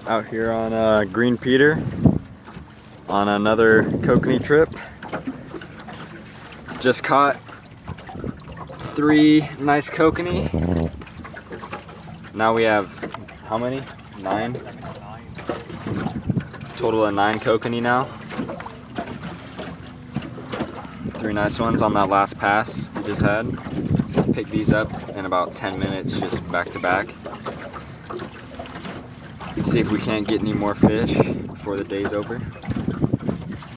Out here on Green Peter on another kokanee trip. Just caught 3 nice kokanee. Now we have how many? 9? Total of 9 kokanee now. 3 nice ones on that last pass we just had. Pick these up in about 10 minutes, just back to back. Let's see if we can't get any more fish before the day's over.